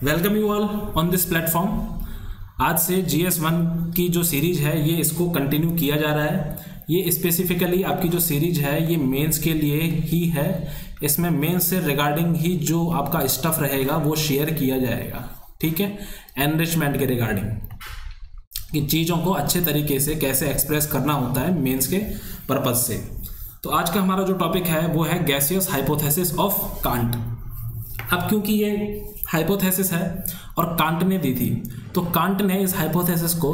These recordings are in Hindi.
Welcome you all on this platform. आज से GS1 की जो सीरीज है ये इसको कंटिन्यू किया जा रहा है। ये स्पेसिफिकली आपकी जो सीरीज है ये मेंस के लिए ही है। इसमें मेंस से रिगार्डिंग ही जो आपका स्टफ रहेगा वो शेयर किया जाएगा, ठीक है, एनरिचमेंट के रिगार्डिंग कि चीज़ों को अच्छे तरीके से कैसे एक्सप्रेस करना होता है मेंस के पर्पज से। तो आज का हमारा जो टॉपिक है वो है गैसियस हाइपोथेसिस ऑफ कांट। अब क्योंकि ये हाइपोथेसिस है और कांट ने दी थी, तो कांट ने इस हाइपोथेसिस को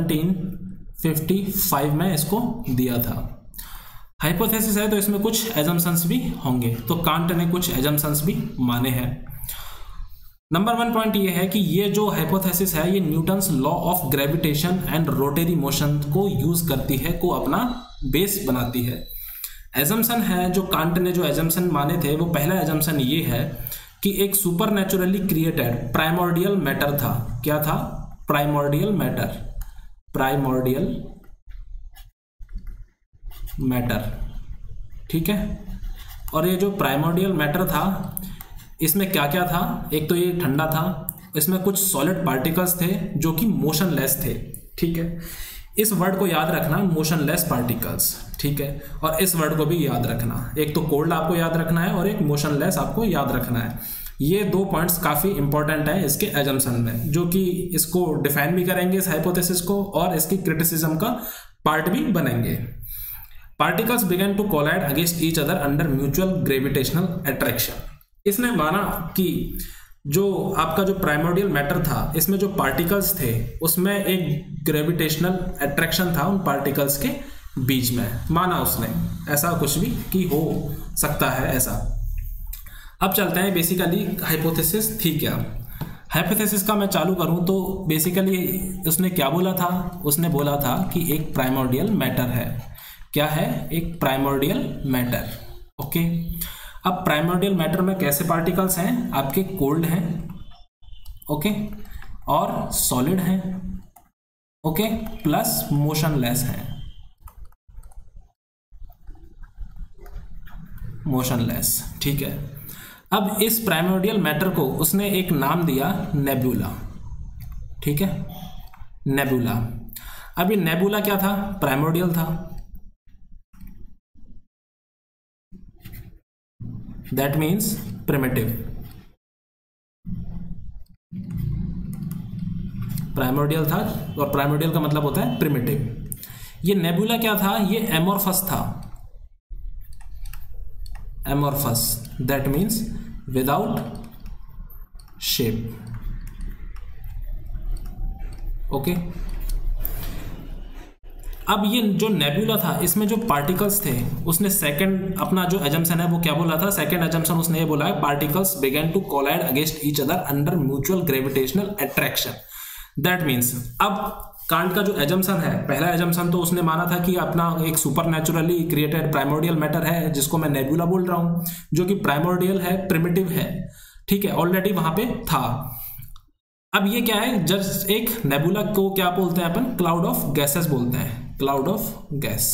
1755 में इसको दिया था। हाइपोथेसिस है तो इसमें कुछ एजम्पशंस भी होंगे, तो कांट ने कुछ एजम्पशंस भी माने हैं। नंबर 1 पॉइंट ये है कि ये जो हाइपोथेसिस है ये Newton's law of gravitation and rotary motion को यूज करती है, को अपना बेस बनाती है। एजम्पशन है जो कांट ने जो एजम्पशन माने थे, वो पहला एजम्पशन ये है कि एक super naturally created primordial matter था। क्या था? प्राइमोर्डियल मैटर, प्राइमोर्डियल मैटर, ठीक है। और ये जो प्राइमोर्डियल मैटर था इसमें क्या क्या था? एक तो ये ठंडा था, इसमें कुछ सॉलिड पार्टिकल्स थे जो कि मोशनलेस थे, ठीक है। इस वर्ड को याद रखना, मोशनलेस पार्टिकल्स, ठीक है। और इस वर्ड को भी याद रखना, एक तो कोल्ड आपको याद रखना है और एक मोशनलेस आपको याद रखना है। ये दो पॉइंट्स काफ़ी इंपॉर्टेंट हैं इसके एजम्पशन में, जो कि इसको डिफाइन भी करेंगे इस हाइपोथेसिस को और इसकी क्रिटिसिज्म का पार्ट भी बनेंगे। Particles begin to collide against each other under mutual gravitational attraction. इसने माना कि जो आपका जो प्राइमोर्डियल मैटर था इसमें जो पार्टिकल्स थे उसमें एक ग्रेविटेशनल अट्रैक्शन था उन पार्टिकल्स के बीच में। माना उसने ऐसा कुछ भी कि हो सकता है ऐसा। अब चलते हैं बेसिकली हाइपोथेसिस थी क्या। हाइपोथेसिस का मैं चालू करूं तो बेसिकली उसने क्या बोला था? उसने बोला था कि एक प्राइमोर्डियल मैटर है। क्या है? एक प्राइमोर्डियल मैटर, ओके। अब प्राइमोर्डियल मैटर में कैसे पार्टिकल्स हैं? आपके कोल्ड हैं, ओके, और सॉलिड हैं, ओके, प्लस मोशनलेस हैं, मोशनलेस, ठीक है। अब इस प्राइमोर्डियल मैटर को उसने एक नाम दिया नेबुला, ठीक है, नेबुला। अब ये नेबुला क्या था? प्राइमोर्डियल था, दैट मीन्स प्रिमिटिव। प्राइमोर्डियल था और प्राइमोर्डियल का मतलब होता है प्रिमिटिव। ये नेबुला क्या था? ये एमोर्फस था, amorphous, that means without shape, okay. अब ये जो नेबुला था इसमें जो पार्टिकल्स थे उसने सेकंड अपना जो एजम्पशन है वो क्या बोला था? सेकंड एजम्पशन उसने ये बोला है particles begin to collide against each other under mutual gravitational attraction. That means अब कांट का जो एजम्पशन है, पहला एजम्पशन तो उसने माना था कि अपना एक super naturally created primordial matter है जिसको मैं नेबुला बोल रहा हूं, जो कि प्राइमोर्डियल है, प्रिमिटिव है, ठीक है, ऑलरेडी वहां पे था। अब ये क्या है? जस्ट एक नेबुला को क्या बोलते हैं अपन? क्लाउड ऑफ गैसेस बोलते हैं, क्लाउड ऑफ गैस,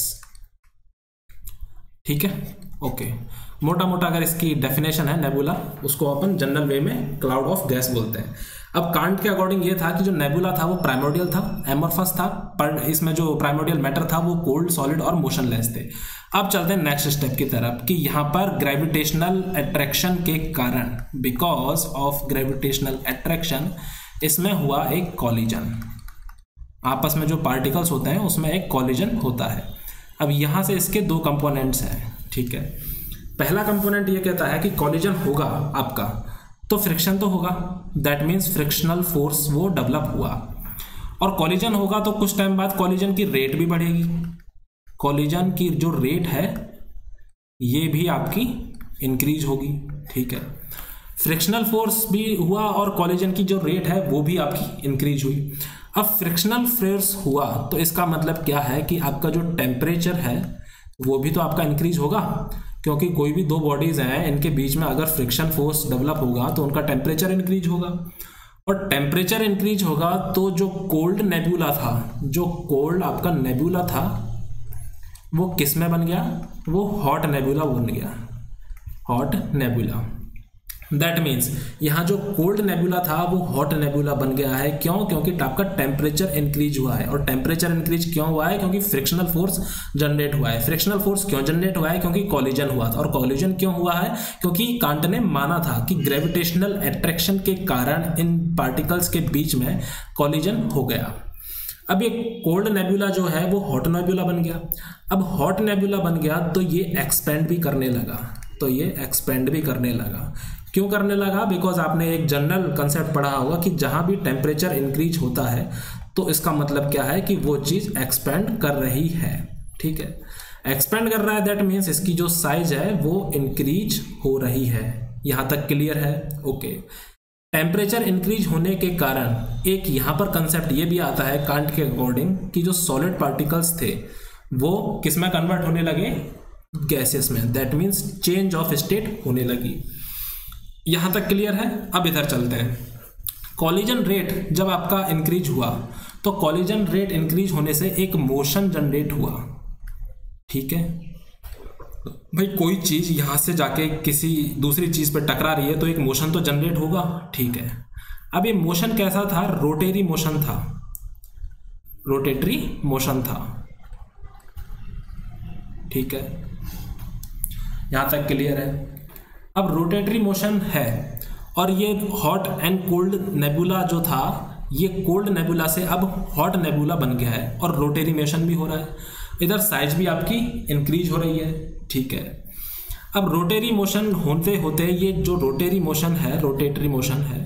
ठीक है, ओके। मोटा मोटा अगर इसकी डेफिनेशन है नेबुला, उसको अपन जनरल वे में क्लाउड ऑफ गैस बोलते हैं। अब कांट के अकॉर्डिंग ये था कि जो नेबुला था वो प्राइमोर्डियल था, एमोर्फस था, पर इसमें जो प्राइमोर्डियल मैटर था वो कोल्ड, सॉलिड और मोशनलेस थे। अब चलते हैं नेक्स्ट स्टेप की तरफ कि यहाँ पर ग्रेविटेशनल अट्रैक्शन के कारण, बिकॉज ऑफ ग्रेविटेशनल अट्रैक्शन, इसमें हुआ एक कॉलिजन। आपस में जो पार्टिकल्स होते हैं उसमें एक कॉलिजन होता है। अब यहाँ से इसके दो कंपोनेंट्स हैं, ठीक है। पहला कंपोनेंट ये कहता है कि कॉलिजन होगा आपका तो फ्रिक्शन तो होगा, दैट मीन्स फ्रिक्शनल फोर्स वो डेवलप हुआ, और कॉलिजन होगा तो कुछ टाइम बाद कॉलिजन की रेट भी बढ़ेगी। कॉलिजन की जो रेट है ये भी आपकी इंक्रीज होगी, ठीक है। फ्रिक्शनल फोर्स भी हुआ और कॉलिजन की जो रेट है वो भी आपकी इंक्रीज हुई। अब फ्रिक्शनल फोर्स हुआ तो इसका मतलब क्या है कि आपका जो टेम्परेचर है वो भी तो आपका इंक्रीज होगा, क्योंकि कोई भी दो बॉडीज हैं इनके बीच में अगर फ्रिक्शन फोर्स डेवलप होगा तो उनका टेम्परेचर इंक्रीज होगा, और टेम्परेचर इंक्रीज होगा तो जो कोल्ड नेबुला था, जो कोल्ड आपका नेबुला था वो किस में बन गया? वो हॉट नेबुला बन गया, हॉट नेबुला। दैट मीन्स यहाँ जो कोल्ड नेबुला था वो हॉट नेबुला बन गया है। क्यों? क्योंकि आपका टेम्परेचर इंक्रीज हुआ है। और टेम्परेचर इंक्रीज क्यों हुआ है? क्योंकि फ्रिक्शनल फोर्स जनरेट हुआ है। फ्रिक्शनल फोर्स क्यों जनरेट हुआ है? क्योंकि कॉलिजन हुआ था। और कॉलिजन क्यों हुआ है? क्योंकि कांट ने माना था कि ग्रेविटेशनल अट्रैक्शन के कारण इन पार्टिकल्स के बीच में कॉलिजन हो गया। अब ये कोल्ड नेबुला जो है वो हॉट नेबुला बन गया। अब हॉट नेबुला बन गया तो ये एक्सपेंड भी करने लगा। क्यों करने लगा? बिकॉज आपने एक जनरल कंसेप्ट पढ़ा होगा कि जहां भी टेम्परेचर इंक्रीज होता है तो इसका मतलब क्या है कि वो चीज एक्सपेंड कर रही है। ठीक है, एक्सपेंड कर रहा है, दैट मीन्स इसकी जो साइज है वो इंक्रीज हो रही है। यहां तक क्लियर है? ओके। टेम्परेचर इंक्रीज होने के कारण एक यहां पर कंसेप्ट ये भी आता है कांट के अकॉर्डिंग कि जो सॉलिड पार्टिकल्स थे वो किस में कन्वर्ट होने लगे? गैसेस में। That means change of state होने लगी। यहां तक क्लियर है? अब इधर चलते हैं। कॉलिजन रेट जब आपका इंक्रीज हुआ तो कॉलिजन रेट इंक्रीज होने से एक मोशन जनरेट हुआ। ठीक है भाई, कोई चीज यहां से जाके किसी दूसरी चीज पर टकरा रही है तो एक मोशन तो जनरेट होगा। ठीक है, अब ये मोशन कैसा था? रोटेटरी मोशन था। ठीक है, यहां तक क्लियर है? अब रोटेटरी मोशन है और ये हॉट एंड कोल्ड नेबुला जो था ये कोल्ड नेबुला से अब हॉट नेबुला बन गया है और रोटेटरी मोशन भी हो रहा है। इधर साइज भी आपकी इंक्रीज हो रही है। ठीक है, अब रोटेटरी मोशन होते होते ये जो रोटेटरी मोशन है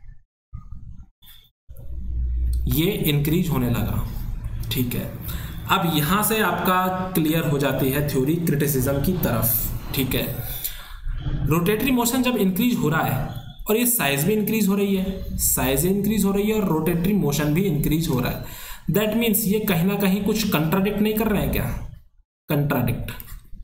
ये इंक्रीज होने लगा। ठीक है, अब यहां से आपका क्लियर हो जाती है थ्योरी क्रिटिसिज्म की तरफ। ठीक है, रोटेटरी मोशन जब इंक्रीज हो रहा है और ये साइज भी इंक्रीज हो रही है, और रोटेटरी मोशन भी इंक्रीज हो रहा है, दैट मीन्स ये कहीं ना कहीं कुछ कंट्राडिक्ट नहीं कर रहे हैं क्या? कंट्राडिक्ट।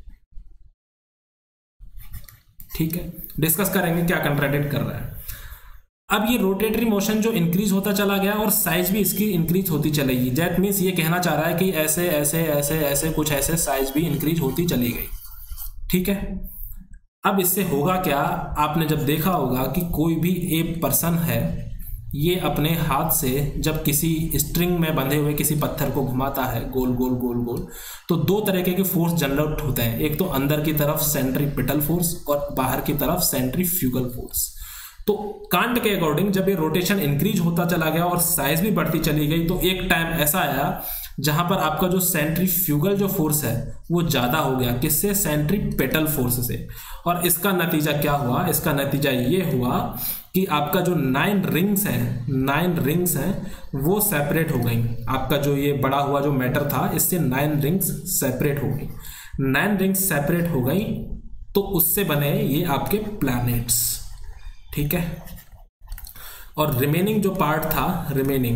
ठीक है, डिस्कस करेंगे क्या कंट्राडिक्ट कर रहा है। अब ये रोटेटरी मोशन जो इंक्रीज होता चला गया और साइज भी इसकी इंक्रीज होती चलेगी, दैट मीन्स ये कहना चाह रहा है कि ऐसे ऐसे ऐसे ऐसे कुछ ऐसे साइज भी इंक्रीज होती चली गई। ठीक है, अब इससे होगा क्या? आपने जब देखा होगा कि कोई भी एक पर्सन है ये अपने हाथ से जब किसी स्ट्रिंग में बंधे हुए किसी पत्थर को घुमाता है गोल गोल गोल गोल, तो दो तरीके के फोर्स जनरेट होते हैं। एक तो अंदर की तरफ सेंट्रीपिटल फोर्स और बाहर की तरफ सेंट्रीफ्यूगल फोर्स। तो कांट के अकॉर्डिंग जब ये रोटेशन इंक्रीज होता चला गया और साइज भी बढ़ती चली गई तो एक टाइम ऐसा आया जहां पर आपका जो सेंट्रीफ्यूगल जो फोर्स है वो ज्यादा हो गया। किससे? सेंट्रीपेटल फोर्स से। और इसका नतीजा क्या हुआ? इसका नतीजा ये हुआ कि आपका जो 9 रिंग्स हैं वो सेपरेट हो गई। आपका जो ये बड़ा हुआ जो मैटर था इससे 9 रिंग्स सेपरेट हो गई। 9 रिंग्स सेपरेट हो गई तो उससे बने ये आपके प्लैनेट्स। ठीक है, और रिमेनिंग जो पार्ट था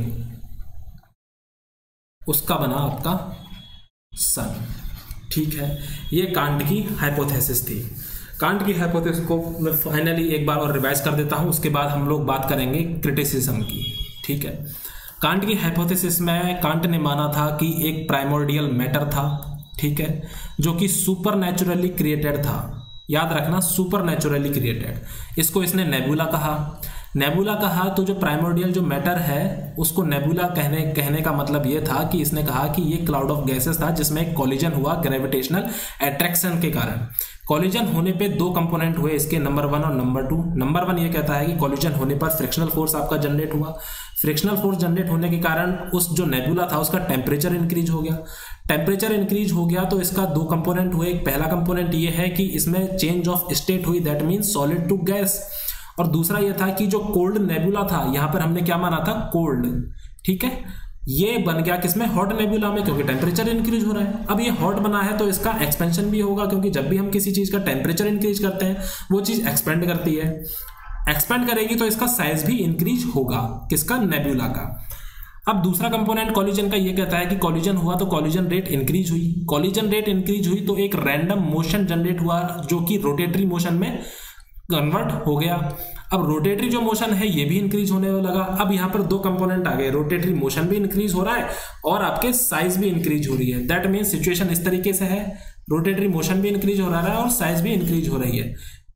उसका बना आपका सन। ठीक है, ये कांट की हाइपोथेसिस थी। कांट की हाइपोथेसिस को मैं फाइनली एक बार और रिवाइज कर देता हूं, उसके बाद हम लोग बात करेंगे क्रिटिसिज्म की। ठीक है, कांट की हाइपोथेसिस में कांट ने माना था कि एक प्राइमोर्डियल मैटर था। ठीक है, जो कि सुपरनैचुरली क्रिएटेड था। याद रखना, सुपरनैचुरली क्रिएटेड। इसको इसने नेबुला कहा। तो जो प्राइमोर्डियल जो मैटर है उसको नेबुला कहने का मतलब ये था कि इसने कहा कि ये क्लाउड ऑफ गैसेस था जिसमें एक कॉलिजन हुआ ग्रेविटेशनल अट्रैक्शन के कारण। कॉलिजन होने पे 2 कंपोनेंट हुए इसके, नंबर 1 और नंबर 2। नंबर 1 ये कहता है कि कॉलिजन होने पर फ्रिक्शनल फोर्स आपका जनरेट हुआ। फ्रिक्शनल फोर्स जनरेट होने के कारण उस जो नेबुला था उसका टेम्परेचर इंक्रीज हो गया। तो इसका 2 कंपोनेंट हुए। एक पहला कंपोनेंट ये है कि इसमें चेंज ऑफ स्टेट हुई, that means solid to gas. और दूसरा ये था कि जो कोल्ड नेबुला था, यहां पर हमने क्या माना था? कोल्ड। ठीक है, ये बन गया किसमें? हॉट नेबुला में, क्योंकि टेम्परेचर इंक्रीज हो रहा है। अब ये हॉट बना है तो इसका एक्सपेंशन भी होगा, क्योंकि जब भी हम किसी चीज का टेम्परेचर इंक्रीज करते हैं वो चीज एक्सपेंड करती है। एक्सपेंड करेगी तो इसका साइज भी इंक्रीज होगा। किसका? नेबुला का। अब दूसरा कंपोनेंट कॉलिजन का ये कहता है कि कॉलिजन हुआ तो कॉलिजन रेट इंक्रीज हुई तो एक रैंडम मोशन जनरेट हुआ जो कि रोटेटरी मोशन में कन्वर्ट हो गया। अब रोटेटरी जो मोशन है ये भी इंक्रीज होने लगा। अब यहाँ पर 2 कंपोनेंट आ गए, रोटेटरी मोशन भी इंक्रीज हो रहा है और आपके साइज भी इंक्रीज हो रही है। दैट मीन्स सिचुएशन इस तरीके से है, रोटेटरी मोशन भी इंक्रीज हो रहा है और साइज भी इंक्रीज हो रही है।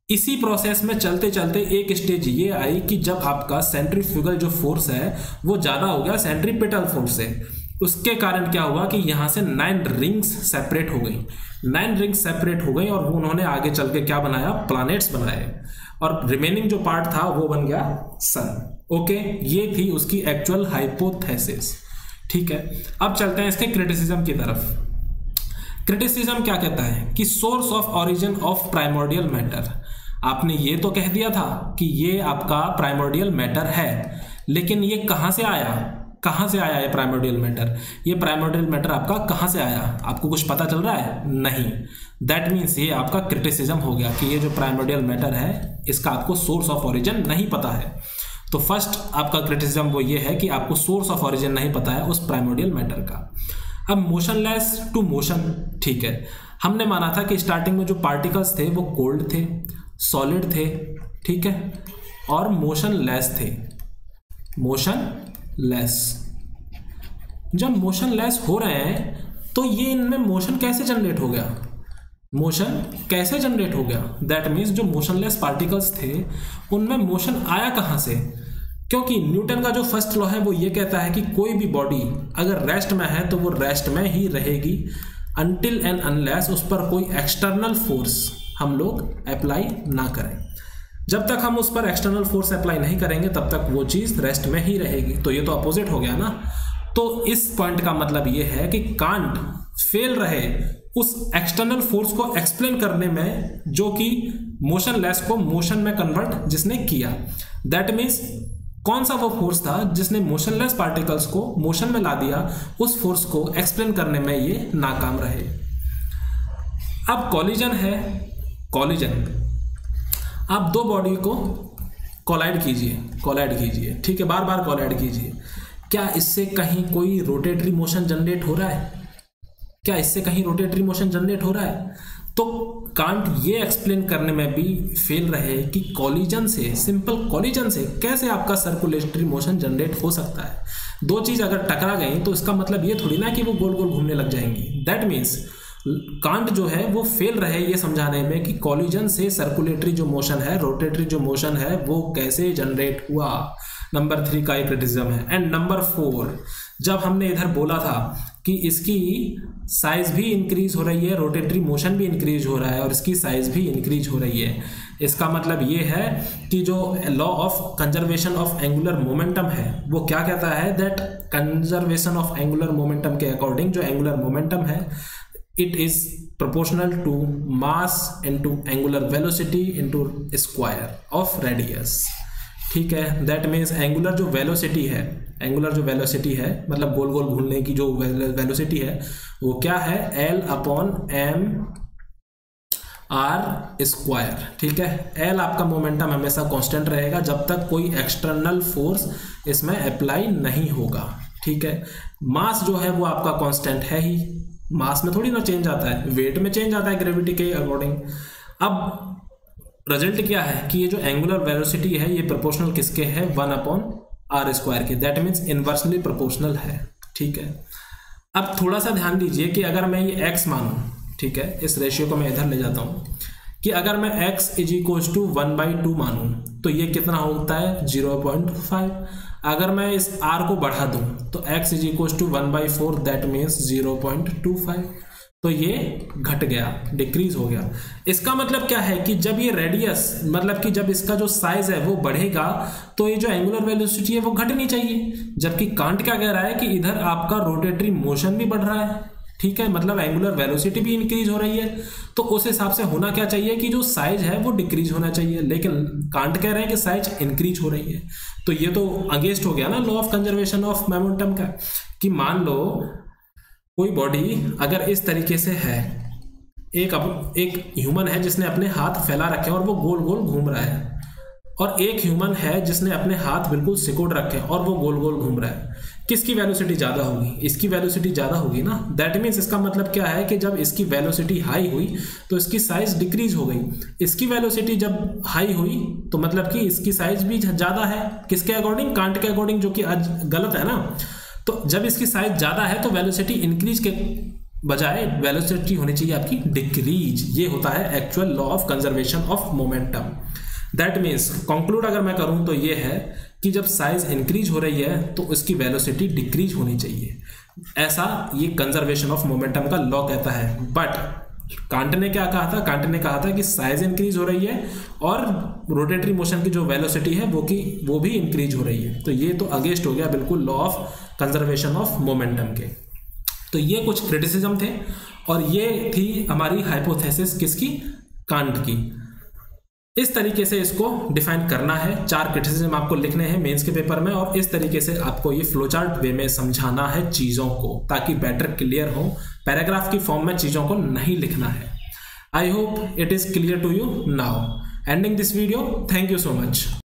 इसी प्रोसेस में चलते चलते एक स्टेज ये आई कि जब आपका सेंट्रीफ्यूगल जो फोर्स है वो ज़्यादा हो गया सेंट्रीपिटल फोर्स से। उसके कारण क्या हुआ कि यहाँ से 9 रिंग्स सेपरेट हो गई, 9 रिंग्स सेपरेट हो गई, और उन्होंने आगे चल के क्या बनाया, प्लैनेट्स बनाए, और रिमेनिंग जो पार्ट था वो बन गया सन। ओके, ये थी उसकी एक्चुअल हाइपोथेसिस। ठीक है, अब चलते हैं इसके क्रिटिसिज्म की तरफ। क्रिटिसिज्म क्या कहता है कि source of origin of primordial matter. आपने ये तो कह दिया था कि ये आपका प्राइमोर्डियल मैटर है, लेकिन ये कहाँ से आया, कहाँ से आया ये प्राइमोर्डियल मैटर? ये प्राइमोर्डियल मैटर आपका कहाँ से आया? आपको कुछ पता चल रहा है? नहीं। दैट मीन्स ये आपका क्रिटिसिज्म हो गया कि ये जो प्राइमोर्डियल मैटर है इसका आपको सोर्स ऑफ ओरिजिन नहीं पता है। तो फर्स्ट आपका क्रिटिसिज्म वो ये है कि आपको सोर्स ऑफ ओरिजिन नहीं पता है उस प्राइमोर्डियल मैटर का। अब मोशनलेस टू मोशन, ठीक है, हमने माना था कि स्टार्टिंग में जो पार्टिकल्स थे वो कोल्ड थे, सॉलिड थे, ठीक है, और मोशनलेस थे। मोशनलेस, जब मोशनलेस हो रहे हैं तो ये इनमें मोशन कैसे जनरेट हो गया? मोशन कैसे जनरेट हो गया? दैट मीन्स जो मोशनलेस पार्टिकल्स थे उनमें मोशन आया कहाँ से? क्योंकि न्यूटन का जो फर्स्ट लॉ है वो ये कहता है कि कोई भी बॉडी अगर रेस्ट में है तो वो रेस्ट में ही रहेगी अनटिल एंड अनलेस उस पर कोई एक्सटर्नल फोर्स हम लोग अप्लाई ना करें। जब तक हम उस पर एक्सटर्नल फोर्स अप्लाई नहीं करेंगे तब तक वो चीज़ रेस्ट में ही रहेगी। तो ये तो अपोजिट हो गया ना। तो इस पॉइंट का मतलब ये है कि कांट फेल रहे उस एक्सटर्नल फोर्स को एक्सप्लेन करने में जो कि मोशनलेस को मोशन में कन्वर्ट जिसने किया। दैट मीन्स कौन सा वो फोर्स था जिसने मोशनलेस पार्टिकल्स को मोशन में ला दिया, उस फोर्स को एक्सप्लेन करने में ये नाकाम रहे। अब कॉलिजन है, कॉलिजन, आप दो बॉडी को कोलाइड कीजिए, ठीक है, बार बार कोलाइड कीजिए। क्या इससे कहीं कोई रोटेटरी मोशन जनरेट हो रहा है? क्या इससे कहीं रोटेटरी मोशन जनरेट हो रहा है? तो कांट ये एक्सप्लेन करने में भी फेल रहे कि कॉलिजन से, सिंपल कॉलिजन से कैसे आपका सर्कुलेटरी मोशन जनरेट हो सकता है। दो चीज अगर टकरा गई तो इसका मतलब ये थोड़ी ना कि वो गोल गोल घूमने लग जाएंगी। दैट मीन्स कांट जो है वो फेल रहे ये समझाने में कि कॉलिजन से सर्कुलेटरी जो मोशन है, रोटेटरी जो मोशन है, वो कैसे जनरेट हुआ। नंबर 3 का एक क्रिटिसिज्म है। एंड नंबर 4, जब हमने इधर बोला था कि इसकी साइज भी इंक्रीज हो रही है, रोटेटरी मोशन भी इंक्रीज हो रहा है और इसकी साइज भी इंक्रीज हो रही है, इसका मतलब ये है कि जो law of conservation of angular momentum है वो क्या कहता है, that conservation of angular momentum के अकॉर्डिंग जो एंगुलर मोमेंटम है it is proportional to mass into angular velocity into square of radius. ठीक है, दैट मीन्स एंगुलर जो वेलोसिटी है मतलब गोल गोल घूमने की जो वेलोसिटी है वो क्या है, L upon m r square. ठीक है, L आपका मोमेंटम हमेशा कांस्टेंट रहेगा जब तक कोई एक्सटर्नल फोर्स इसमें अप्लाई नहीं होगा। ठीक है, मास जो है वो आपका कांस्टेंट है ही, मास में थोड़ी ना चेंज आता है, वेट में चेंज आता है ग्रेविटी के अकॉर्डिंग। अब रिजल्ट क्या है कि ये जो एंगुलर वेलोसिटी है ये प्रोपोर्शनल किसके है, 1 अपॉन आर स्क्वायर के। दैट मीन्स इनवर्सली प्रोपोर्शनल है। ठीक है, अब थोड़ा सा ध्यान दीजिए कि अगर मैं ये x मानूं, ठीक है, इस रेशियो को मैं इधर ले जाता हूं कि अगर मैं x इज इक्वल्स टू 1/2 मानूं तो ये कितना होता है, 0.5। अगर मैं इस r को बढ़ा दूं तो x is equals to 1/4, that means 0.25। तो ये घट गया, डिक्रीज हो गया। इसका मतलब क्या है कि जब ये रेडियस मतलब कि जब इसका जो साइज है वो बढ़ेगा तो ये जो एंगुलर वेलोसिटी है वो घटनी चाहिए, जबकि कांट क्या कह रहा है कि इधर आपका रोटेटरी मोशन भी बढ़ रहा है। ठीक है, मतलब एंगुलर वेलोसिटी भी इंक्रीज हो रही है, तो उस हिसाब से होना क्या चाहिए कि जो साइज है वो डिक्रीज होना चाहिए, लेकिन कांट कह रहे हैं कि साइज इंक्रीज हो रही है। तो ये तो अगेंस्ट हो गया ना law of conservation of momentum का, कि मान लो कोई बॉडी अगर इस तरीके से है, एक ह्यूमन है जिसने अपने हाथ फैला रखे और वो गोल गोल घूम रहा है, और एक ह्यूमन है जिसने अपने हाथ बिल्कुल सिकोड़ रखे और वो गोल गोल घूम रहा है। किसकी वेलोसिटी ज़्यादा होगी? इसकी वेलोसिटी ज़्यादा होगी ना। दैट मीन्स इसका मतलब क्या है कि जब इसकी वेलोसिटी हाई हुई तो इसकी साइज डिक्रीज हो गई। इसकी वेलोसिटी जब हाई हुई तो मतलब कि इसकी साइज भी ज़्यादा है, किसके अकॉर्डिंग, कांट के अकॉर्डिंग, जो कि आज गलत है ना। तो जब इसकी साइज ज़्यादा है तो वेलोसिटी इंक्रीज के बजाय वेलोसिटी होनी चाहिए आपकी डिक्रीज। ये होता है actual law of conservation of momentum. That means conclude अगर मैं करूं तो ये है कि जब साइज इंक्रीज हो रही है तो उसकी वेलोसिटी डिक्रीज होनी चाहिए, ऐसा ये कंजर्वेशन ऑफ मोमेंटम का लॉ कहता है। बट कांट ने क्या कहा था? कांट ने कहा था कि साइज इंक्रीज हो रही है और रोटेटरी मोशन की जो वेलोसिटी है वो भी इंक्रीज हो रही है। तो ये तो अगेंस्ट हो गया बिल्कुल law of conservation of momentum के। तो ये कुछ क्रिटिसिज्म थे और ये थी हमारी हाइपोथेसिस किसकी? कांट की। इस तरीके से इसको डिफाइन करना है। 4 क्रिटिसिज्म आपको लिखने हैं मेंस के पेपर में और इस तरीके से आपको ये फ्लोचार्ट वे में समझाना है चीज़ों को, ताकि बेटर क्लियर हो। पैराग्राफ की फॉर्म में चीज़ों को नहीं लिखना है। I hope it is clear to you now. Ending this video, thank you so much.